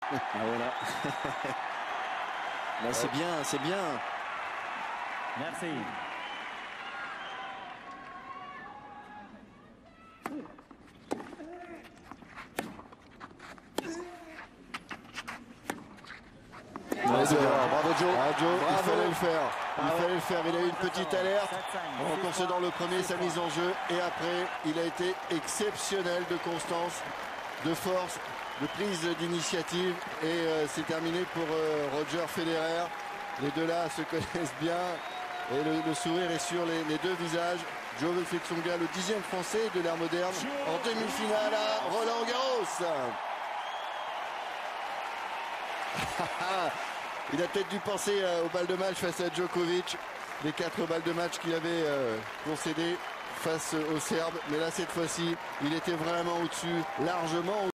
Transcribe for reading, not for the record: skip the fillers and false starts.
Ah, voilà. Là, c'est bien, c'est bien. Merci. Bravo Joe. Bravo Joe. Ah, Joe, Bravo. il fallait le faire. Il fallait le faire. Il a eu une petite alerte. Encore c'est dans le premier, sa mise en jeu. Et après, il a été exceptionnel de constance, de force, de prise d'initiative. Et c'est terminé pour Roger Federer. Les deux là se connaissent bien. Et le sourire est sur les deux visages. Joe Wilfried Tsonga, le 10e français de l'ère moderne, en demi-finale à Roland-Garros. Il a peut-être dû penser aux balles de match face à Djokovic, les 4 balles de match qu'il avait concédées face aux Serbes. Mais là, cette fois-ci, il était vraiment au-dessus, largement au-dessus.